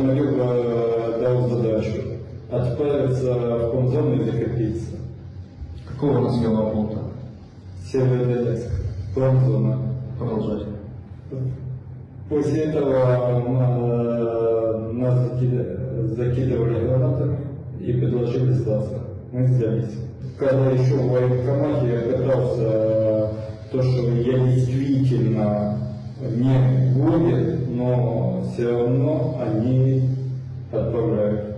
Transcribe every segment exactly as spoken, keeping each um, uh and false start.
Комарюк дал задачу отправиться в промзону и закрепиться. Какого населенного пункта? Северодонецк, промзона. Продолжайте. После этого нас закидывали гранатами и предложили сдаться. Мы сдались. Когда еще в военкомате я пытался то, что я действительно не годен, но все равно они отправляют.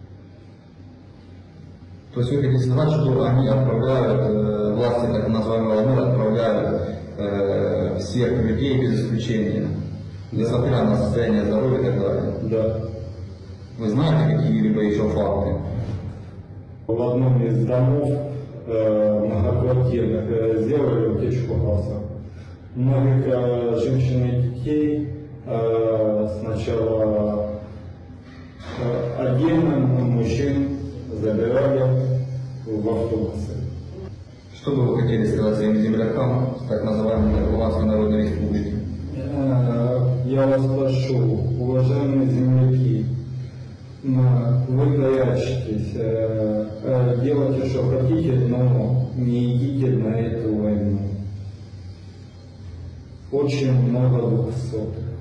То есть вы хотите сказать, что они отправляют, э, власти так называемого мира отправляют э, всех людей без исключения, несмотря на состояние здоровья и так далее? Да. Вы знаете какие-либо еще факты? В одном из домов э, многоквартирных э, сделали утечку газа. Многих э, женщин и детей э, сначала э, отдельно мужчин забирали в автобусы. Что бы вы хотели сказать своим землякам, так называемой Луганской Народной Республики? Я вас прошу, уважаемые земляки, вы прячетесь, делайте, что хотите, но не идите на эту войну. Очень много двухсотых.